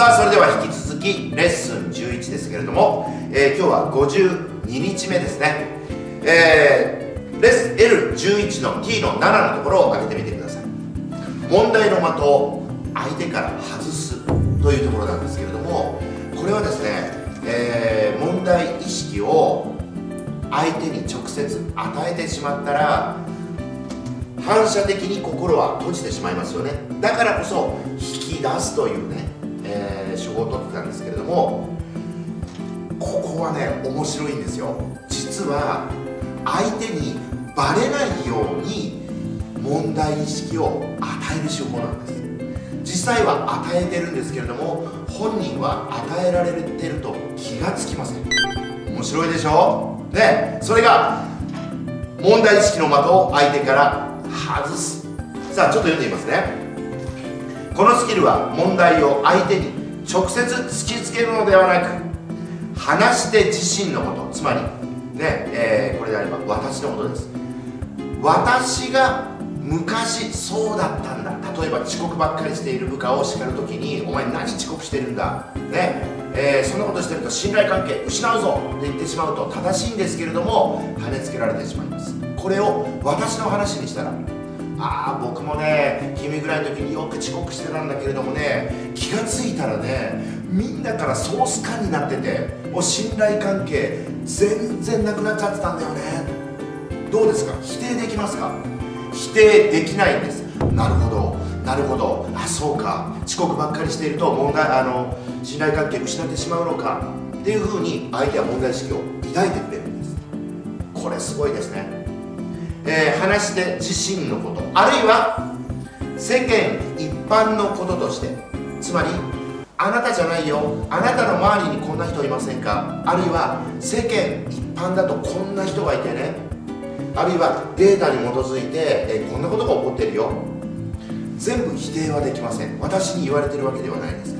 さあ、それでは引き続きレッスン11ですけれども、今日は52日目ですね。L11 の T の7のところを上げてみてください。問題の的を相手から外すというところなんですけれども、これはですね、問題意識を相手に直接与えてしまったら反射的に心は閉じてしまいますよね。だからこそ引き出すというね、手法を取ってたんですけれども、ここはね面白いんですよ。実は相手にバレないように問題意識を与える手法なんです。実際は与えてるんですけれども、本人は与えられてると気がつきません。面白いでしょね。それが問題意識の的を相手から外す。さあちょっと読んでみますね。このスキルは問題を相手に直接突きつけるのではなく、話して自身のこと、つまりね、これであれば私のことです。私が昔そうだったんだ。例えば遅刻ばっかりしている部下を叱るときに、お前何遅刻してるんだね、そんなことしてると信頼関係失うぞって言ってしまうと正しいんですけれども、跳ねつけられてしまいます。これを私の話にしたら、ああ僕もね君ぐらいの時によく遅刻してたんだけれどもね、気がついたらねみんなからソース感になってて、もう信頼関係全然なくなっちゃってたんだよね。どうですか？否定できますか？否定できないんです。なるほどなるほど、あそうか、遅刻ばっかりしていると信頼関係失ってしまうのかっていうふうに相手は問題意識を抱いてくれるんです。これすごいですね。話して自身のこと、あるいは世間一般のこととして、つまりあなたじゃないよ、あなたの周りにこんな人いませんか、あるいは世間一般だとこんな人がいてね、あるいはデータに基づいて、こんなことが起こってるよ。全部否定はできません。私に言われてるわけではないですから、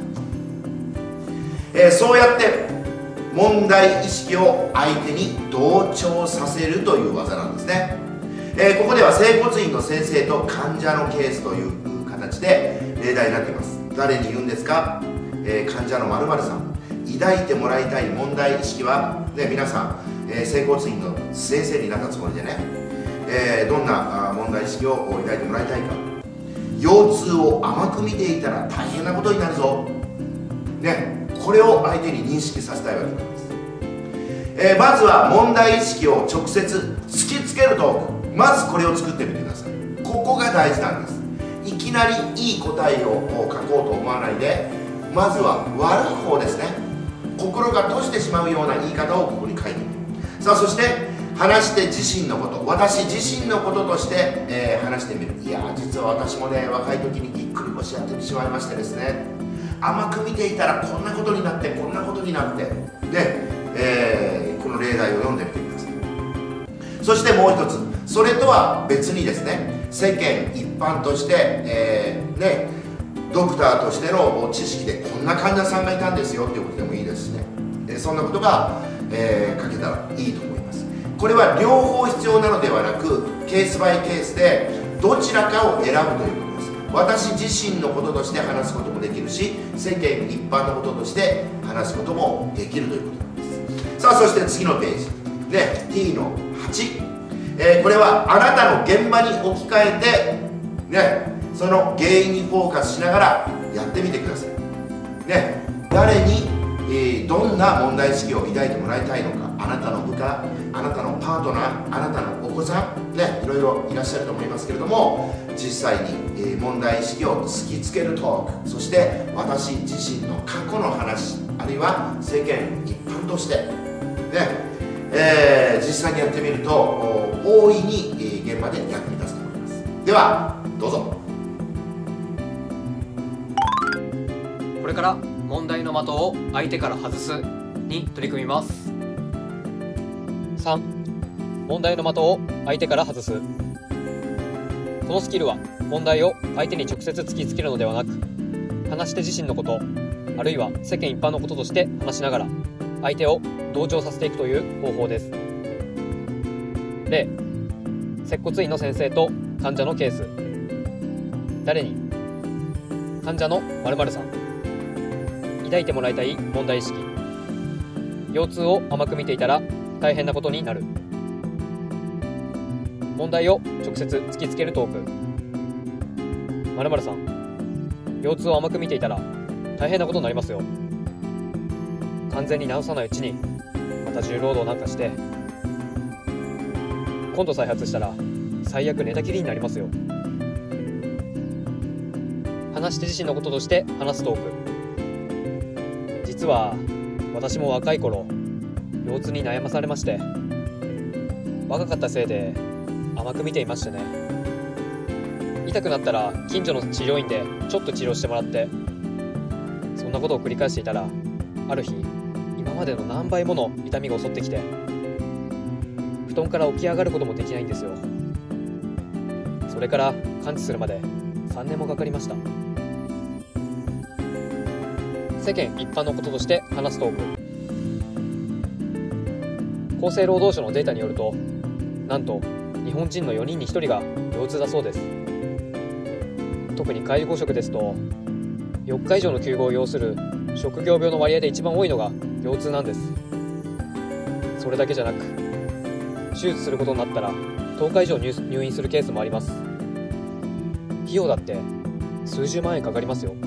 そうやって問題意識を相手に同調させるという技なんですね。ここでは整骨院の先生と患者のケースという形で例題になっています。誰に言うんですか？患者の〇〇さん。抱いてもらいたい問題意識は、皆さん、整骨院の先生になったつもりでね、どんな問題意識を抱いてもらいたいか。腰痛を甘く見ていたら大変なことになるぞ、これを相手に認識させたいわけなんです。まずは問題意識を直接突きつけるトーク、まずこれを作ってみてください。ここが大事なんです。いきなりいい答えを書こうと思わないで、まずは悪い方ですね。心が閉じてしまうような言い方をここに書いてみる。さあそして話して自身のこと、私自身のこととして、話してみる。いや実は私もね若い時にぎっくり腰やってしまいましてですね、甘く見ていたらこんなことになってこんなことになってこの例題を読んでみてください。そしてもう一つ、それとは別にですね、世間一般として、ドクターとしての知識でこんな患者さんがいたんですよっていうことでもいいですしね、そんなことが、書けたらいいと思います。これは両方必要なのではなく、ケースバイケースでどちらかを選ぶということです。私自身のこととして話すこともできるし、世間一般のこととして話すこともできるということなんです。さあそして次のページで T の8、これはあなたの現場に置き換えて、その原因にフォーカスしながらやってみてください。誰に、どんな問題意識を抱いてもらいたいのか、あなたの部下、あなたのパートナー、あなたのお子さん、いろいろいらっしゃると思いますけれども、実際に、問題意識を突きつけるトーク、そして私自身の過去の話、あるいは世間一般として実際にやってみると大いに現場で役に立つと思います。ではどうぞ。 これから問題の的を相手から外すに取り組みます。3、問題の的を相手から外す。このスキルは問題を相手に直接突きつけるのではなく、話して自身のこと、あるいは世間一般のこととして話しながら相手を同調させていくという方法です。例、接骨院の先生と患者のケース。誰に？患者の〇〇さん。 抱いてもらいたい問題意識。腰痛を甘く見ていたら大変なことになる。問題を直接突きつけるトーク。〇〇さん、腰痛を甘く見ていたら大変なことになりますよ。完全に治さないうちにまた重労働なんかして、今度再発したら最悪寝たきりになりますよ。話して自身のこととして話すトーク。実は私も若い頃腰痛に悩まされまして、若かったせいで甘く見ていましてね。痛くなったら近所の治療院でちょっと治療してもらって、そんなことを繰り返していたら、ある日今までの何倍もの痛みが襲ってきて、布団から起き上がることもできないんですよ。それから完治するまで3年もかかりました。世間一般のこととして話すトーク。厚生労働省のデータによると、なんと日本人の4人に1人が腰痛だそうです。特に介護職ですと、4日以上の休業を要する職業病の割合で一番多いのが腰痛なんです。それだけじゃなく、手術することになったら10日以上入院するケースもあります。費用だって数十万円かかりますよ。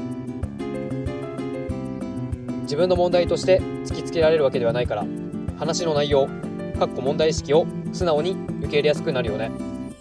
自分の問題として突きつけられるわけではないから、話の内容問題意識を素直に受け入れやすくなるよね。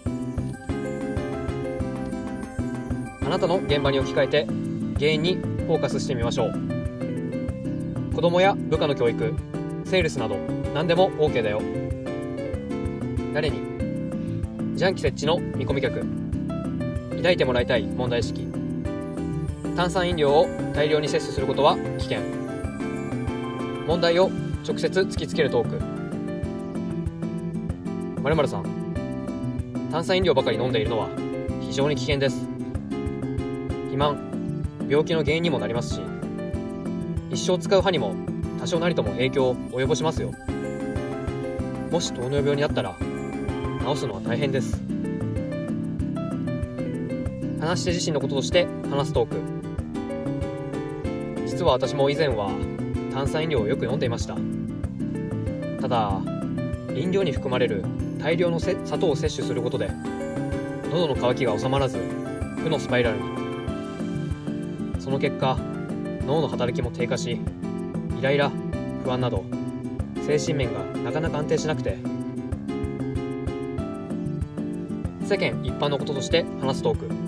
あなたの現場に置き換えて原因にフォーカスしてみましょう。子供や部下の教育、セールスなど何でも OK だよ。誰に？自販機設置の見込み客。抱いてもらいたい問題意識。炭酸飲料を大量に摂取することは危険。問題を直接突きつけるトーク。〇〇さん、炭酸飲料ばかり飲んでいるのは非常に危険です。肥満、病気の原因にもなりますし、一生使う歯にも多少なりとも影響を及ぼしますよ。もし糖尿病になったら治すのは大変です。話して自身のこととして話すトーク。実は私も以前は炭酸飲料をよく飲んでいました。ただ、飲料に含まれる大量の砂糖を摂取することで喉の渇きが収まらず負のスパイラルに。その結果、脳の働きも低下し、イライラ、不安など精神面がなかなか安定しなくて、世間一般のこととして話すトーク。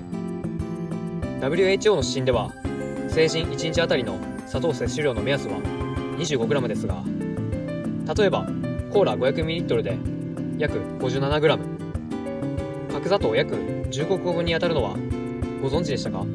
WHO の指針では成人1日あたりの砂糖摂取量の目安は 25g ですが、例えばコーラ 500ml で約 57g、 角砂糖約15個分に当たるのはご存知でしたか？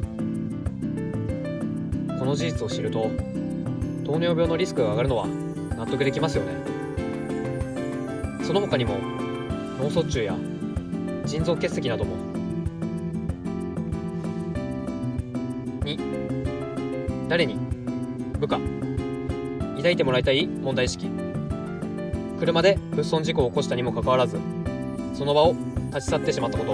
この事実を知ると糖尿病のリスクが上がるのは納得できますよね。その他にも脳卒中や腎臓結石なども。2、誰に？部下。抱いてもらいたい問題意識。車で物損事故を起こしたにもかかわらず、その場を立ち去ってしまったこと。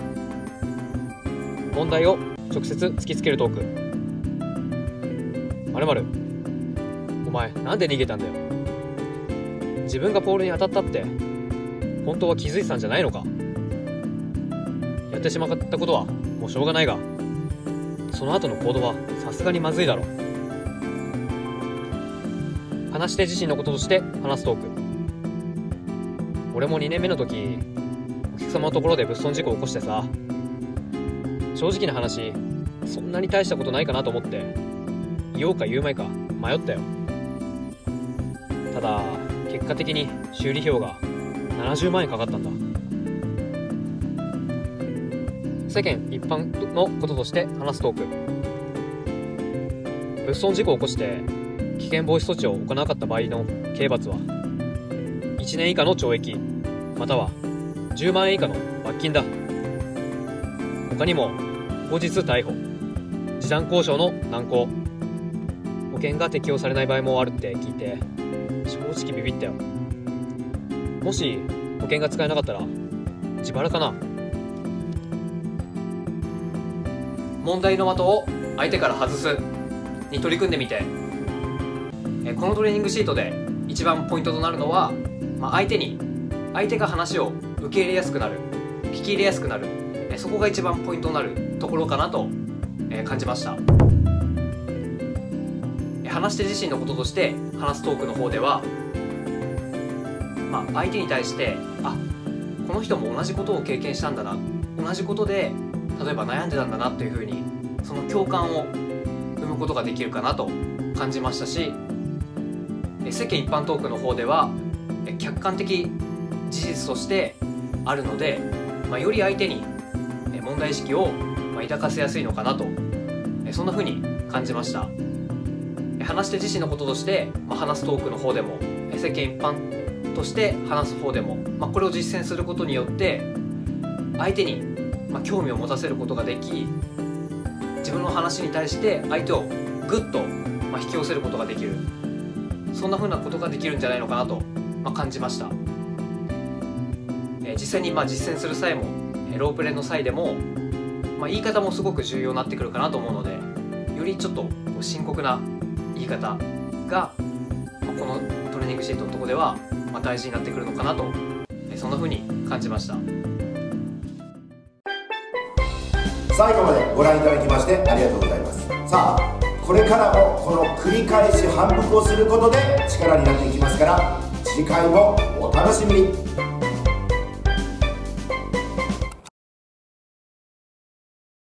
問題を直接突きつけるトーク。〇〇、お前なんで逃げたんだよ。自分がポールに当たったって本当は気づいてたんじゃないのか。やってしまったことはもうしょうがないが、その後の行動はさすがにまずいだろう。話して自身のこととして話すトーク。俺も2年目の時、お客様のところで物損事故を起こしてさ、正直な話、そんなに大したことないかなと思って言おうか言うまいか迷ったよ。ただ結果的に修理費用が70万円かかったんだ。世間一般のこととして話すトーク。物損事故を起こして危険防止措置を行わなかった場合の刑罰は1年以下の懲役または10万円以下の罰金だ。他にも後日逮捕、示談交渉の難航、保険が適用されない場合もあるって聞いて正直ビビったよ。もし保険が使えなかったら自腹かな。問題の的を相手から外す。 に取り組んでみて、このトレーニングシートで一番ポイントとなるのは、相手が話を受け入れやすくなる、聞き入れやすくなる、そこが一番ポイントになるところかなと感じました。話し手自身のこととして話すトークの方では、相手に対してこの人も同じことを経験したんだな、同じことで例えば悩んでたんだなというふうに、その共感を生むことができるかなと感じましたし、世間一般トークの方では客観的事実としてあるので、より相手に問題意識を抱かせやすいのかなと、そんなふうに感じました。話し手自身のこととして話すトークの方でも、世間一般として話す方でも、これを実践することによって相手に興味を持たせることができ、自分の話に対して相手をぐっと引き寄せることができる、そんな風なことができるんじゃないのかなと感じました。実際に実践する際も、ロープレの際でも、言い方もすごく重要になってくるかなと思うので、よりちょっと深刻な言い方がこのトレーニングシートのところでは大事になってくるのかなと、そんな風に感じました。 最後までご覧いただきましてありがとうございます。さあ、これからもこの繰り返し反復をすることで力になっていきますから、次回もお楽しみに。